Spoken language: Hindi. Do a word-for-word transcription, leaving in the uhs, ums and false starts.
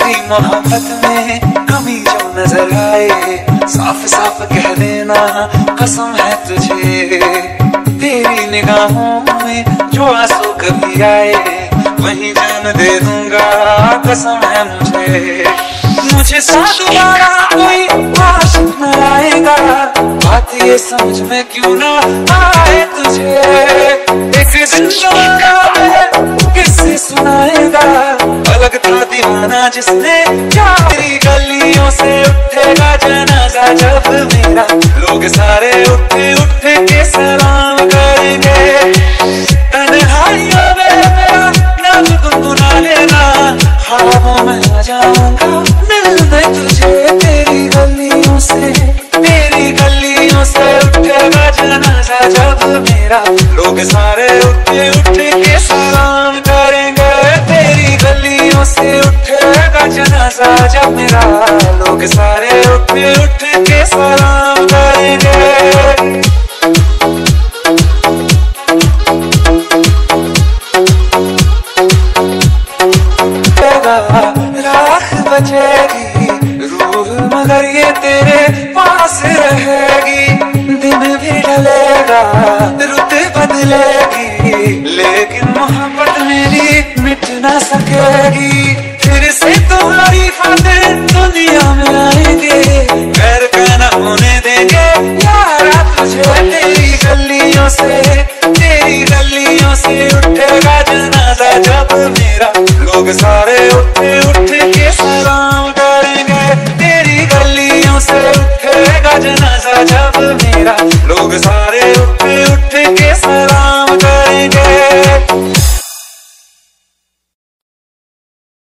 मेरी मोहब्बत में कमी जो नजर आए, साफ साफ कह देना कसम है तुझे। तेरी निगाहों में जो आंसू कभी आए, वहीं जान दे दूंगा कसम है मुझे। मुझे साथ दोबारा कोई आशिक न आएगा, बात ये समझ में क्यों ना आए तुझे। एक दिन दोबारा किससे सुनाएगा, अलग था दीवाना जिसने तेरी गलियों से उठेगा जनाजा जब मेरा, लोग सारे उठे उठे के सलाम करेंगे। तन्हाइयों में मेरा नाम गुनगुना लेना, ख्वाबों में आ जाऊंगा मिलने तुझे। तेरी गलियों से तेरी गलियों से उठेगा जनाजा जब मेरा, लोग सारे उठे उठे के सलाम करेंगे। तेरी गलियों से उठेगा जनाजा जब मेरा, लोग सारे उठे उठे के सलाम करेंगे। राख बचेगी रूह मगर ये तेरे पास रहेगी। दिन भी ढलेगा रुत बदलेगी, लेकिन मोहब्बत मेरी मिट ना सकेगी। फिर से तुम्हारी खातिर दुनिया में